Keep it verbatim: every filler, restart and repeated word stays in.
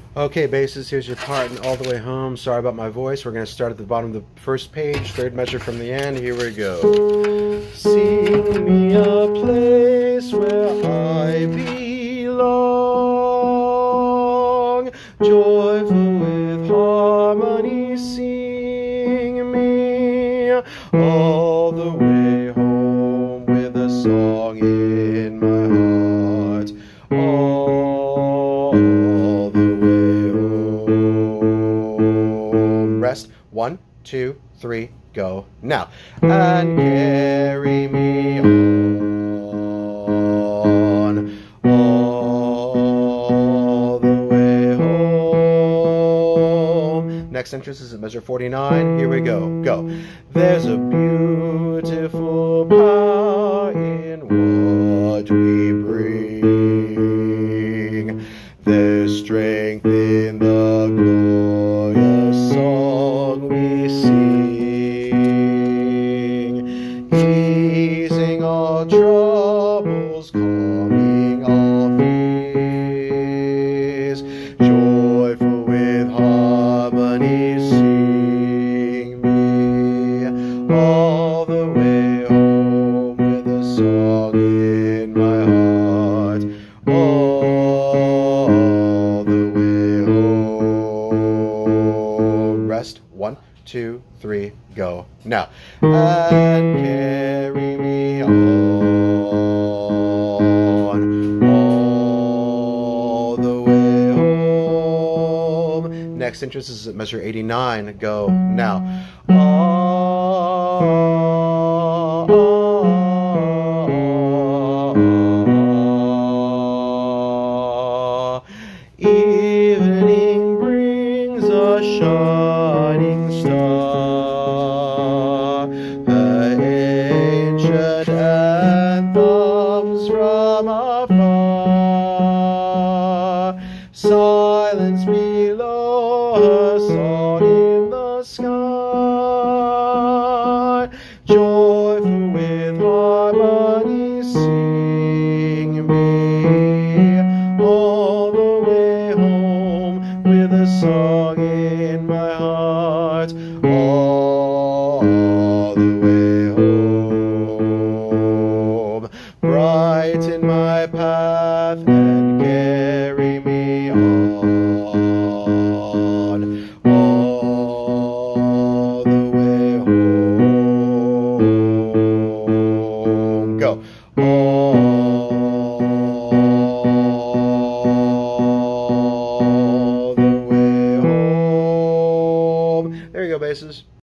Okay, basses, here's your part and All the Way Home. Sorry about my voice. We're going to start at the bottom of the first page, third measure from the end. Here we go. Sing me a place where I belong, joyful with harmony, sing me all the way home with a song in my heart. All the way home. Rest. One, two, three, go. Now. And carry me on, all the way home. Next entrance is at measure forty-nine. Here we go. Go. There's a beautiful power in what we bring. There's strength in the glorious song we sing, easing all troubles, calming all fears, joyful with harmony, sing me all the way home with a song in my heart. All the way home. Rest. One, two, three, go. Now. And carry me on, all the way home. Next entrance is at measure eighty-nine. Go. Now. Evening brings a shining star, the ancient anthems from afar. Silence below, a song in the sky, joyful with harmony, sing me all the way home with a song in my heart. All the way home. Brighten my path and carry me on, all the way home. Go. All the way home. There you go, basses.